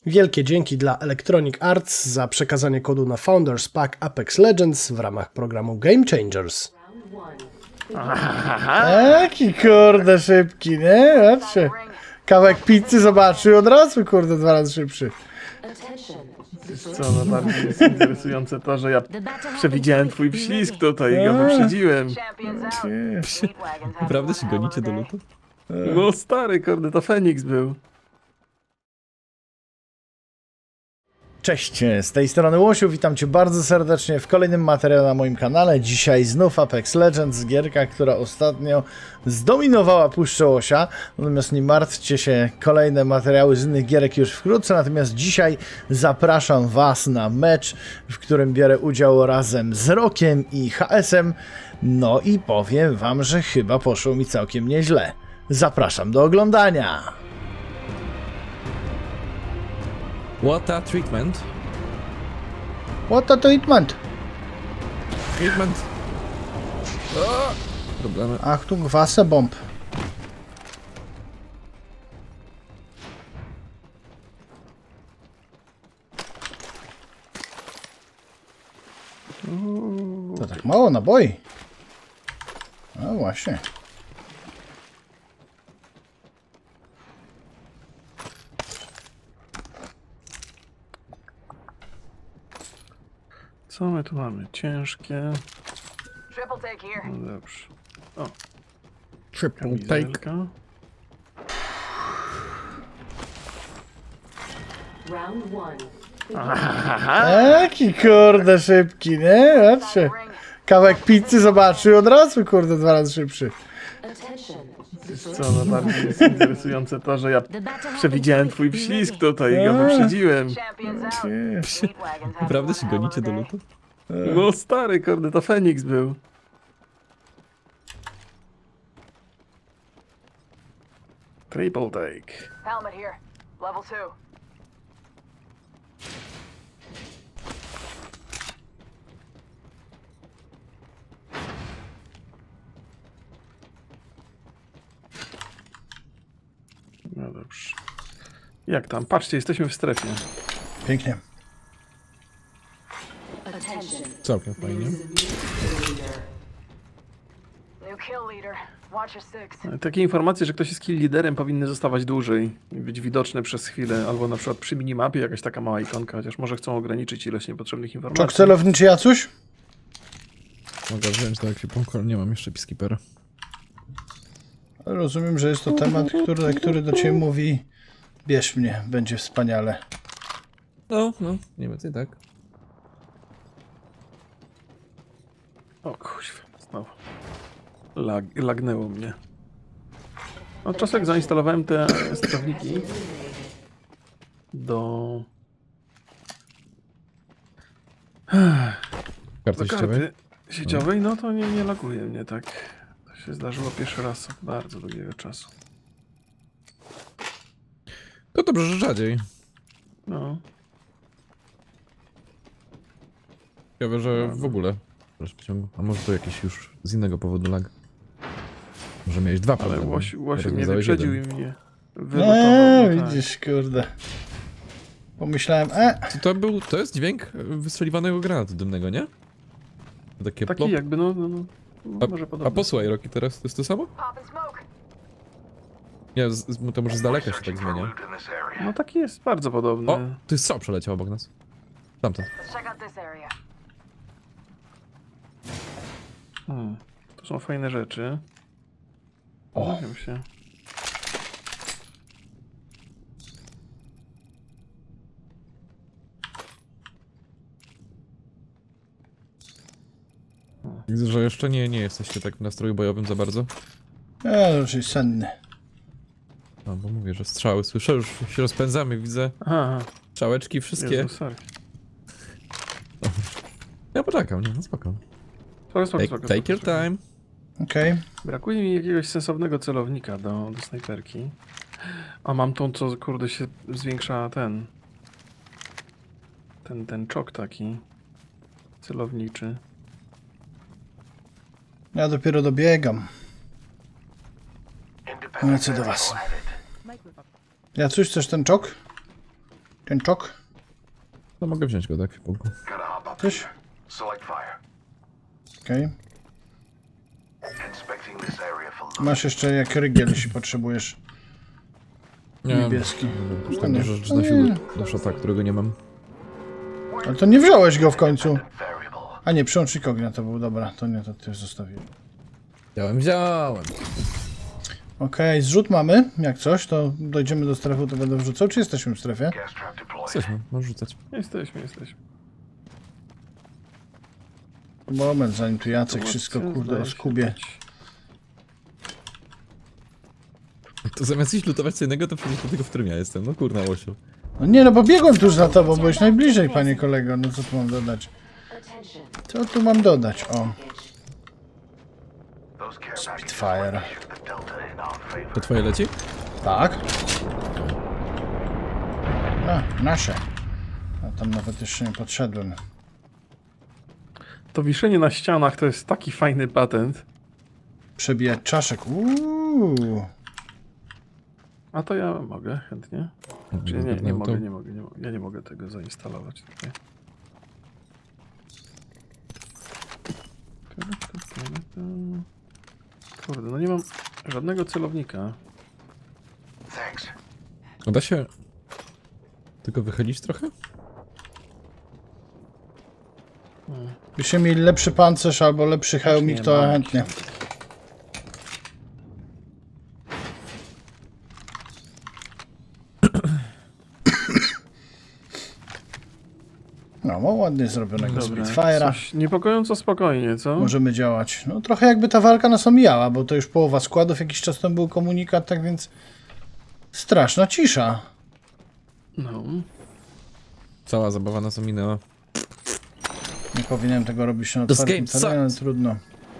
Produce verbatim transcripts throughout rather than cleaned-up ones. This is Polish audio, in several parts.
Wielkie dzięki dla Electronic Arts za przekazanie kodu na Founders Pack Apex Legends w ramach programu Game Changers. Jaki kurde szybki, nie? Patrzcie. Kawałek pizzy zobaczył od razu, kurde, dwa razy szybszy. Co, no bardziej jest interesujące to, że ja przewidziałem twój wślizg tutaj i go wyprzedziłem. Naprawdę się gonicie do lutu? No stary, kurde, to Feniks był. Cześć, z tej strony Łosiu, witam Cię bardzo serdecznie w kolejnym materiale na moim kanale. Dzisiaj znów Apex Legends, gierka, która ostatnio zdominowała Puszczę Łosia. Natomiast nie martwcie się, kolejne materiały z innych gierek już wkrótce. Natomiast dzisiaj zapraszam Was na mecz, w którym biorę udział razem z Rokiem i H S-em. No i powiem Wam, że chyba poszło mi całkiem nieźle. Zapraszam do oglądania. What a treatment. What a treatment? Treatment. O! Problemy. Achtung, Wasserbomb. To tak mało naboi. No właśnie. Co my tu mamy? Ciężkie. No dobrze. O. Triple take. Kamizelka. Jaki kurde szybki, nie? Patrzcie. Kawałek pizzy zobaczył od razu, kurde, dwa razy szybszy. Co, no bardziej jest interesujące to, że ja przewidziałem twój wślizg tutaj i go wyprzedziłem. Naprawdę się gonicie do lutu? No stary, kurde, to Feniks był. Triple take. Helmet here. Level two. No dobrze. Jak tam? Patrzcie, jesteśmy w strefie. Pięknie. Całkiem fajnie. New kill leader. Watch your six. Takie informacje, że ktoś jest kill liderem, powinny zostawać dłużej i być widoczne przez chwilę, albo na przykład przy minimapie jakaś taka mała ikonka, chociaż może chcą ograniczyć ilość niepotrzebnych informacji. Czok celowniczy Jacuś? Mogę wziąć do ekwipunku, ale nie mam jeszcze peacekeepera. Rozumiem, że jest to temat, który, który do Ciebie mówi: bierz mnie, będzie wspaniale. No, no, nie więcej tak. O kuźwa, znowu. Lag, lagnęło mnie. Od czasu jak zainstalowałem te sterowniki do... Karty do sieciowej? karty sieciowej, no to nie, nie laguje mnie tak. To się zdarzyło pierwszy raz od bardzo długiego czasu. To dobrze, że rzadziej. No. Ciekawe, że w ogóle. A może to jakiś już z innego powodu lag. Może miałeś dwa Ale problemy. Łosiu, Łosiu mnie Rozwiązałeś wyprzedził jeden. i mnie Eee, wylutował. No, widzisz, kurde. Pomyślałem, e. To, to był, to jest dźwięk wystrzeliwanego granatu dymnego, nie? Takie Taki plop. jakby, no, no, no A, może a podobnie. posłuchaj, Roki, teraz to jest to samo? Pop and smoke. Nie, z, z, to może z daleka się tak zmienia. No taki jest bardzo podobny. O, tu jest strzał przeleciał obok nas. Tamten. Let's check out this area. Hmm. To są fajne rzeczy. O. Wiem się. Widzę, że jeszcze nie, nie jesteście tak w nastroju bojowym za bardzo. Ja raczej senny. No, bo mówię, że strzały słyszę, już się rozpędzamy, widzę. Aha, Strzałeczki wszystkie. Jezu, sorry. Ja poczekam, nie, no spoko. Sorry, sorry, Take, sorry, take your sorry. time. Okej. Okay. Brakuje mi jakiegoś sensownego celownika do, do snajperki. A mam tą, co kurde się zwiększa ten... Ten, ten czok taki. Celowniczy. Ja dopiero dobiegam. Lecę do was. Ja coś, chcesz ten czok? Ten czok? No mogę wziąć go, tak? Spoko. Coś? Okej. Masz jeszcze jak rygiel, jeśli potrzebujesz. Nie, Niebieski. Już No tak nie. dużo rzeczy No na nie. siłę do szota, którego nie mam. Ale to nie wziąłeś go w końcu. A nie, przełącznik ognia to był, dobra, to nie, to ty zostawiłem. Wziąłem, wziąłem. Okej, zrzut mamy, jak coś, to dojdziemy do strefy, to będę wrzucał, czy jesteśmy w strefie? Jesteśmy, możesz rzucać. Jesteśmy, jesteśmy. Moment, zanim tu Jacek Zobaczcie, wszystko, kurde, zdaje o się skubie. być. To zamiast iść lutować co innego, to przecież do tego, w którym ja jestem. No kurna, łosiu. No nie, no bo biegłem tuż za tobą, byłeś najbliżej, panie kolego, no co tu mam dodać? Co tu mam dodać, o. Spitfire. To twoje leci? Tak. A, nasze. A tam nawet jeszcze nie podszedłem. To wiszenie na ścianach to jest taki fajny patent. Przebijać czaszek, uuu. A to ja mogę chętnie. Czy nie, nie, No to- mogę, nie mogę, nie mogę. Ja nie mogę tego zainstalować tutaj. Kurde, no nie mam żadnego celownika. No da się tylko wychylić trochę? Byście mieli lepszy pancerz albo lepszy hełmik, to ma. chętnie. No, ma ładnie zrobionego Dobra, Spitfire'a. coś niepokojąco spokojnie, co? Możemy działać. No trochę jakby ta walka nas omijała, bo to już połowa składów, jakiś czas temu był komunikat, tak więc straszna cisza. No. Cała zabawa nas ominęła. Nie powinienem tego robić na This otwartym game terenie, ale sucks. trudno.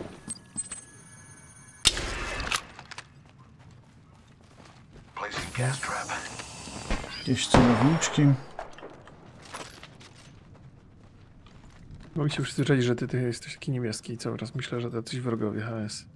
Jakieś celowniczki. Mogę się przyzwyczaić, że ty, ty jesteś taki niebieski i cały czas myślę, że to coś wrogowie H S.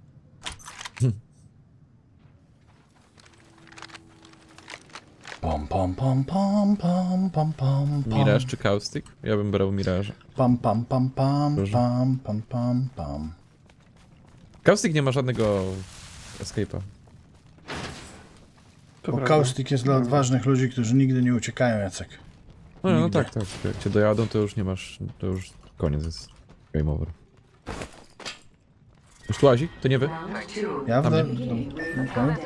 Pom pom pom pom pom pom pom pom. Miraż czy Kaustik? Ja bym brał Miraża. Pam pam pam pam Proszę. pam pam pam pam. Kaustik nie ma żadnego escape'a. To Bo prawda. kaustik jest dla odważnych ludzi, którzy nigdy nie uciekają, Jacek. No, no Nigdy. tak, tak. Jak cię dojadą, to już nie masz, to już koniec jest. Game over. Już tu łazi? To nie wy? Ja w Tam do... nie. do... okej.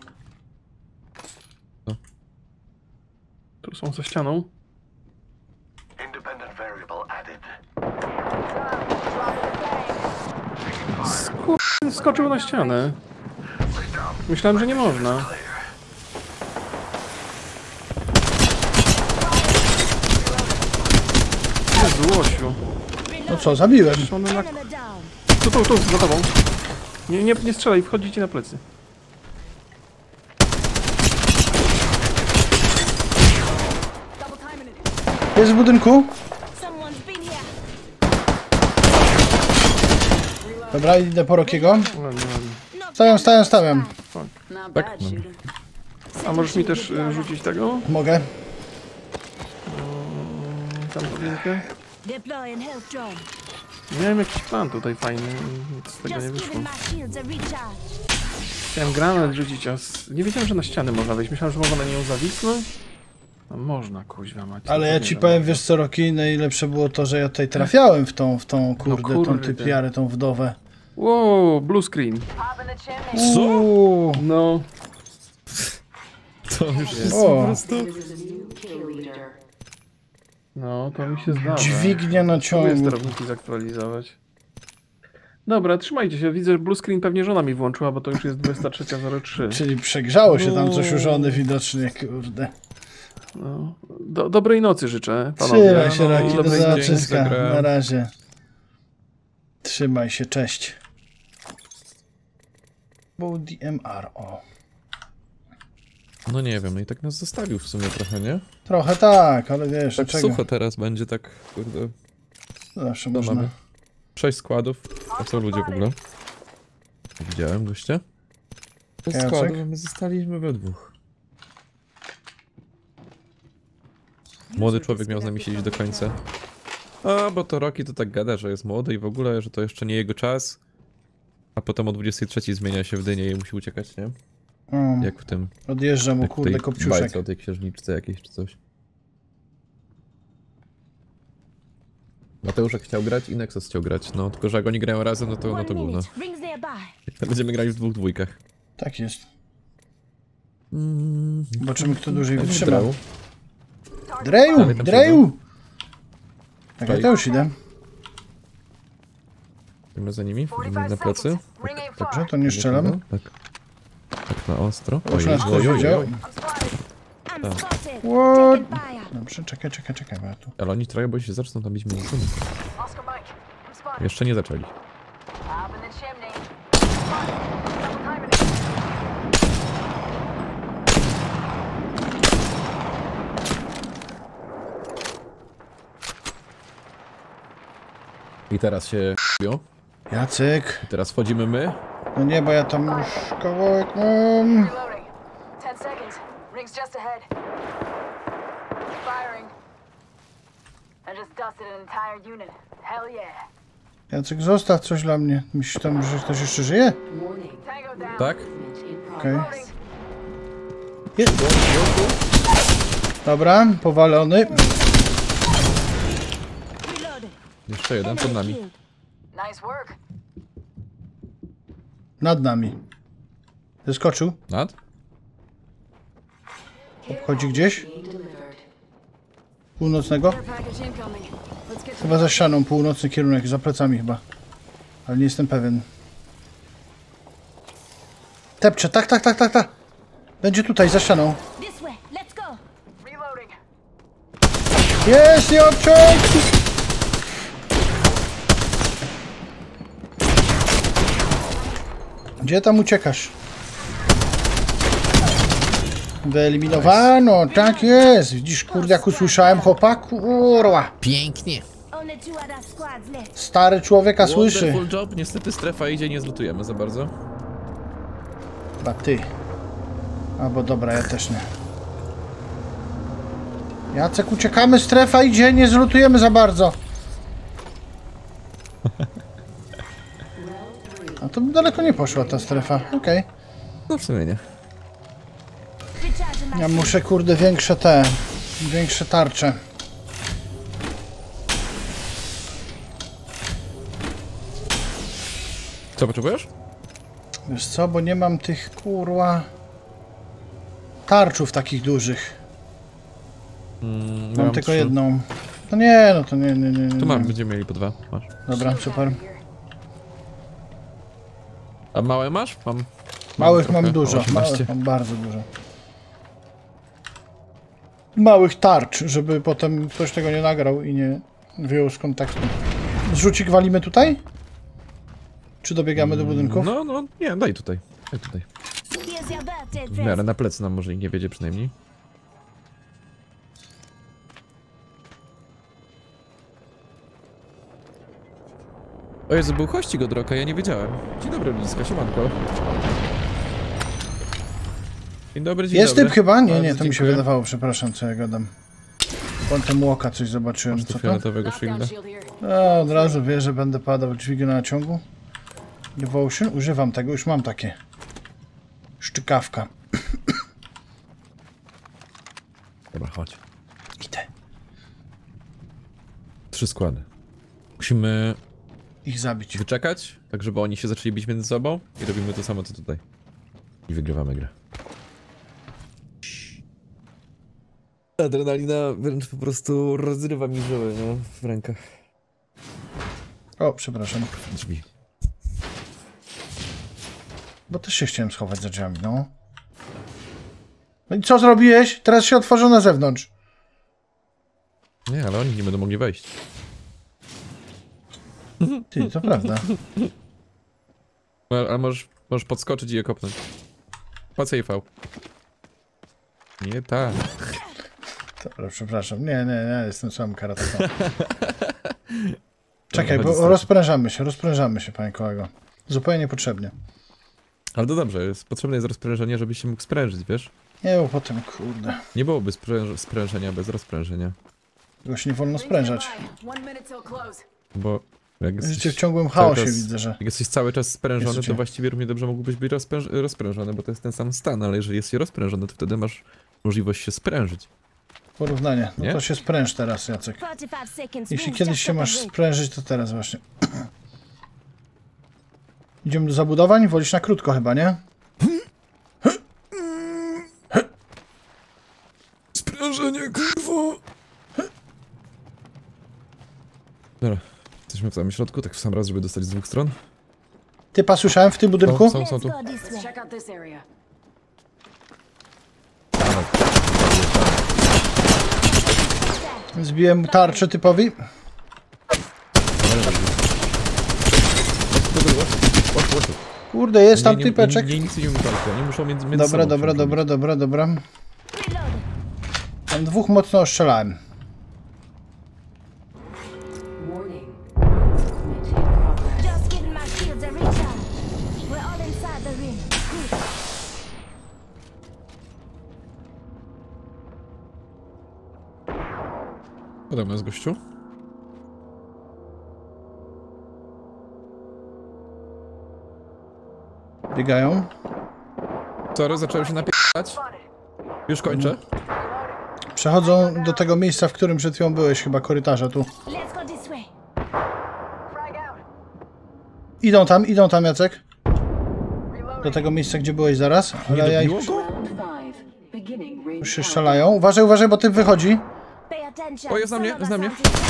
Tu są za ścianą. Skur... Skoczył na ścianę. Myślałem, że nie można. Jezu, Łosiu. No co, zabiłem. One na... Tu, tu, tu, za tobą. Nie, nie, nie strzelaj, wchodzi ci na plecy. Jest w budynku. Dobra, idę po Rokiego. Ładnie, ładnie. Stawiam, stawiam, stawiam. Tak? No. A możesz mi też y, rzucić tego? Mogę. Tam podwójkę? Deploying health drone. Miałem jakiś plan tutaj fajny, nic z tego nie Just wyszło. giving my shields a recharge. Chciałem granat rzucić, a s- nie wiedziałem, że na ściany można wejść. Myślałem, że można na nią zawisnąć. A można, kuźwa mać. Ale ja ci powiem, wiesz co, Roki, najlepsze było to, że ja tutaj trafiałem w tą, w tą kurde, tą kurde. typiarę, tą wdowę. Wow, blue screen. Pop in the chimney. Co? Uuu. No, To już jest O. po prostu... no, to mi się zdarza. Dźwignia na Próbuję ciągu. sterowniki zaktualizować. Dobra, trzymajcie się. Widzę, że blue screen pewnie żona mi włączyła, bo to już jest dwudziesta trzecia zero trzy. Czyli przegrzało się tam coś u No. żony widocznie, kurde. No. Do, dobrej nocy życzę, panowie. Trzymaj się, no, Roki, do dobrej nocy. zobaczyska. zagrałem. Na razie. Trzymaj się, cześć. Był D M R, o. No nie wiem, no i tak nas zostawił w sumie trochę, nie? Trochę tak, ale wiesz, Tak czego? sucho teraz będzie, tak kurde... Zawsze To można. mamy. Sześć składów. A co ludzie w ogóle? Widziałem gościa. Sześć Jacek? składów, a my zostaliśmy we dwóch. Młody człowiek miał z nami siedzieć do końca. A, bo to Rocky to tak gada, że jest młody i w ogóle, że to jeszcze nie jego czas. A potem o dwudziestej trzeciej zmienia się w dynie i musi uciekać, nie? O, Jak w tym... odjeżdża mu, Jak w kurde, tej kopciuszek. bajce o tej księżniczce jakiejś czy coś. Mateuszek chciał grać i Nexus chciał grać, no tylko że jak oni grają razem, no to, no One to gówno. minute. Rings nearby. Będziemy grali w dwóch dwójkach. Tak jest. Mm, Zobaczymy, kto dłużej Pewnie wytrzyma. Drew. Dreju! Dalej tam Dreju! Tak, ja Tutaj. to już idę. Idziemy za nimi, idziemy forty-five na plecy. seconds. Ring ain't Dobrze, far. to nie strzelam. Tak. Tak na ostro. Już nas ktoś widział. I'm spotted. I'm spotted. What? Taking fire. Dobrze, czekaj, czekaj, czekaj, bo ja tu... Ale oni trochę, bo się zaczną tam bić między sobą. Oscar Mike. I'm spotted. Jeszcze nie zaczęli. Up in the chimney. Spotted. Double timing it. I teraz się biją. Jacek! I teraz wchodzimy my. No nie, bo ja tam już kawałek mam. Reloading. Ten seconds. Ring's just ahead. Firing. I just dusted an entire unit. Hell yeah. Jacek, zostaw coś dla mnie. Myślisz tam, że ktoś jeszcze żyje? Tango down. Tak? Okej. Loading. Je- Dobra, powalony. Reloaded. Jeszcze jeden przed Enemy nami. killed. Nice work. Nad nami. Zeskoczył. Nad? Obchodzi gdzieś. Północnego. Package incoming. Let's get to Chyba za ścianą, północny kierunek, za plecami chyba. Ale nie jestem pewien. Tepcze, tak, tak, tak, tak, tak. Będzie tutaj, za ścianą. This way. Let's go. reloading. Jest, nie odciąg! Gdzie tam uciekasz? Wyeliminowano, tak jest. Widzisz, kurde, jak usłyszałem chłopaku, kurwa. Pięknie. Only two other squads left. Stary człowieka słyszy. Wonderful job. Niestety strefa idzie, nie zlutujemy za bardzo. Chyba ty. Albo dobra, ja też nie. Jacek, uciekamy, strefa idzie, nie zlutujemy za bardzo. A to daleko nie poszła ta strefa, okej. No w sumie nie. Recharging my Ja muszę, kurde, większe te... Większe tarcze. Co potrzebujesz? Wiesz co, bo nie mam tych, kurwa... Tarczów takich dużych. Mm, ja Mam tylko trzy. jedną. No nie, no to nie, nie, nie, nie. Tu mam, nie. będziemy mieli po dwa. Masz. Dobra, super. A małe masz? Mam. Małych trochę. mam dużo, O, osiemnaście. małych mam bardzo dużo. Małych tarcz, żeby potem ktoś tego nie nagrał i nie wyjął z kontekstu. Zrzucik walimy tutaj? Czy dobiegamy do budynków? No, no, nie, daj tutaj. Daj tutaj. Here's your birthday W present. miarę na plecy nam może i nie wiedzie przynajmniej. O Jezu, był hościk od Roka, ja nie wiedziałem. Dzień dobry, Bliska, siemanko. Dzień dobry, dzień Jest dobry. typ chyba? Nie, nie, Bardzo to mi się dziękuję. wydawało, przepraszam, co ja gadam. Kątem łoka coś zobaczyłem, Masz tu co to? fioletowego shielda. Shield here. A, od razu wie, że będę padał w dźwignię na naciągu. Devotion? Używam tego, już mam takie. Szczykawka. Dobra, chodź. Idę. Trzy składy. Musimy Ich zabić. wyczekać, tak żeby oni się zaczęli bić między sobą i robimy to samo co tutaj. I wygrywamy grę. Adrenalina wręcz po prostu rozrywa mi żyły, no, w rękach. O, przepraszam. Drzwi. Bo też się chciałem schować za drzwiami, no. No i co zrobiłeś? Teraz się otworzą na zewnątrz. Nie, ale oni nie będą mogli wejść. Ty, to prawda. No, ale możesz, możesz podskoczyć i je kopnąć. Po C V. Nie tak. Dobra, przepraszam. Nie, nie, nie, jestem samym karateką. Czekaj, Dobra, bo rozprężamy się, rozprężamy się, panie kolego. Zupełnie niepotrzebnie. Ale to dobrze, jest potrzebne jest rozprężenie, żebyś się mógł sprężyć, wiesz? Nie, bo potem, kurde, Nie byłoby spręż sprężenia bez rozprężenia. tego się nie wolno sprężać. One minute till close. Bo jak Życie jesteś, w ciągłym cały chaosie czas- widzę, że jak jesteś cały czas sprężony, Jesteście. to właściwie równie dobrze mógłbyś być rozpręż rozprężony, bo to jest ten sam stan, ale jeżeli jest się rozprężony, to wtedy masz możliwość się sprężyć. porównanie. No Nie? to się spręż teraz, Jacek. forty-five seconds. Jeśli rings kiedyś just się up masz the ring. sprężyć, to teraz właśnie. Idziemy do zabudowań? Wolisz na krótko chyba, nie? Sprężenie, kurwo! Dobra, jesteśmy w samym środku, tak w sam raz, żeby dostać z dwóch stron. Typa słyszałem w tym budynku? Są, są Let's tu. go this way. Check out this area. Zbiłem mu tarczę typowi. Kurde, jest tam Nie, nie, typeczek. Nie, nie, nic nie umie walczyć, oni muszą między, między Dobra, sobą dobra, się dobra, dobra, dobra. Reload. Tam dwóch mocno ostrzelałem. Warning. Movement in progress. Just getting my shields a recharge. We're all inside the ring. Good. Podobno jest gościu. Biegają. Sorry, zacząłem się napierdać. Już kończę. Przechodzą do tego miejsca, w którym przed chwilą byłeś, chyba korytarza tu. Let's go this way. Frag out. Idą tam, idą tam, Jacek. Do tego miejsca, gdzie byłeś zaraz. Nie Ale ja ich... dobiło go? Round five. Beginning ring Już się countdown. strzelają. Uważaj, uważaj, bo typ wychodzi. Pay attention. O, jest na mnie, Some of jest na us mnie. are too-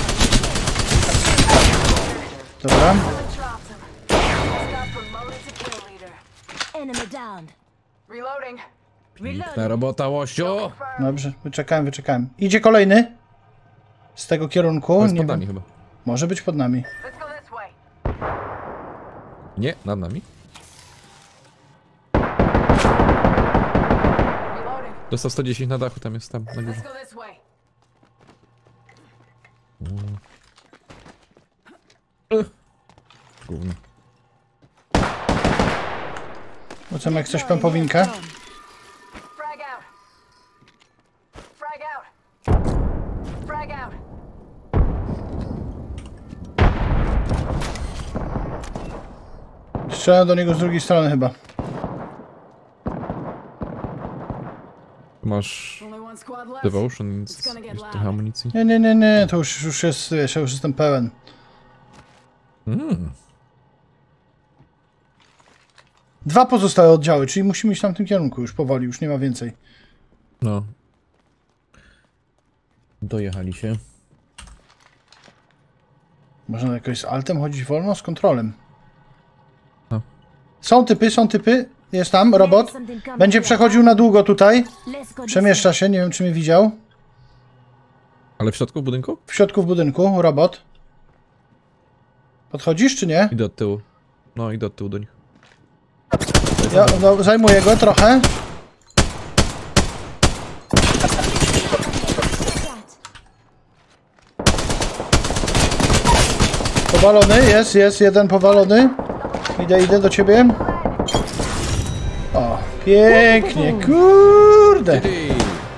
Dobra. Dropped him. Got promoted to kill leader. Enemy down. Reloading. Ta robota, łosiu! Dobrze, wyczekałem, wyczekałem. Idzie kolejny. Z tego kierunku. On jest Nie pod wiem. nami chyba. Może być pod nami. Let's go this way. Nie, nad nami. Reloading. Dostał sto dziesięć na dachu, tam jest tam, na górze. Let's go this way. Gówno. Rzucam jak coś pępowinkę. Frag out. Frag out. Frag out. Strzelam do niego z drugiej strony chyba. Masz Only one squad left. devotion, więc jest trochę amunicji. Nie, nie, nie, nie, to już, już jest, wiesz, ja już jestem pełen. Mm. Dwa pozostałe oddziały, czyli musimy iść w tamtym kierunku już powoli, już nie ma więcej. No. Dojechali się. Można jakoś z altem chodzić wolno? Z kontrolem. No. Są typy, są typy. Jest tam robot. Będzie przechodził na długo tutaj. Let's go this Przemieszcza się, nie wiem czy mnie widział. Ale w środku budynku? W środku w budynku, robot. Podchodzisz czy nie? Idę od tyłu. No, idę od tyłu do nich. Ja no, zajmuję go trochę. Powalony, jest, jest, jeden powalony. Idę, idę do ciebie. O, pięknie, kurde. Ty!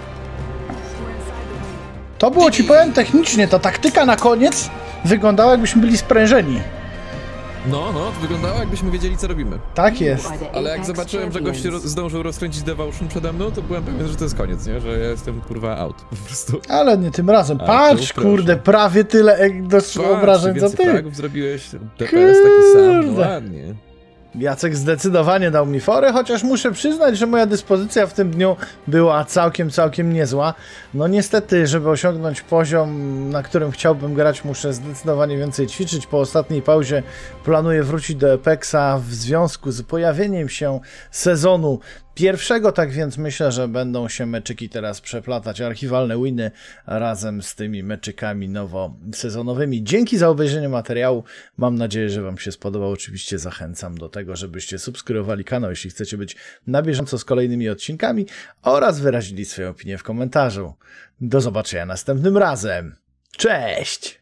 To było, ci powiem, technicznie, ta taktyka na koniec wyglądała jakbyśmy byli sprężeni. No, no, to wyglądało jakbyśmy wiedzieli co robimy. Tak jest. Ale jak zobaczyłem, że gość roz- zdążył rozkręcić devotion przede mną, to byłem pewien, że to jest koniec, nie? Że ja jestem kurwa out po prostu. Ale nie tym razem. A, Patrz, tu proszę. kurde, prawie tyle ek- do obrażeń co więcej ty. fragów zrobiłeś, D P S taki sam, no Kurde. ładnie. Jacek zdecydowanie dał mi forę, chociaż muszę przyznać, że moja dyspozycja w tym dniu była całkiem, całkiem niezła. No niestety, żeby osiągnąć poziom, na którym chciałbym grać, muszę zdecydowanie więcej ćwiczyć. Po ostatniej pauzie planuję wrócić do Apexa w związku z pojawieniem się sezonu pierwszego, tak więc myślę, że będą się meczyki teraz przeplatać, archiwalne winy razem z tymi meczykami nowosezonowymi. Dzięki za obejrzenie materiału, mam nadzieję, że Wam się spodobał. Oczywiście zachęcam do tego, żebyście subskrybowali kanał, jeśli chcecie być na bieżąco z kolejnymi odcinkami oraz wyrazili swoją opinię w komentarzu. Do zobaczenia następnym razem. Cześć!